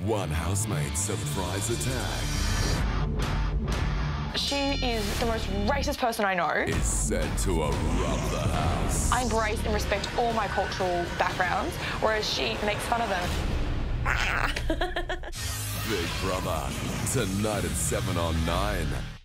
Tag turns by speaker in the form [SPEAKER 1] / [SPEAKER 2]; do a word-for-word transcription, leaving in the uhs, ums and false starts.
[SPEAKER 1] One housemate surprise attack
[SPEAKER 2] She is the most racist person I know.
[SPEAKER 1] is set to erupt the house.
[SPEAKER 2] I embrace and respect all my cultural backgrounds, whereas she makes fun of them.
[SPEAKER 1] Big Brother, tonight at seven on nine.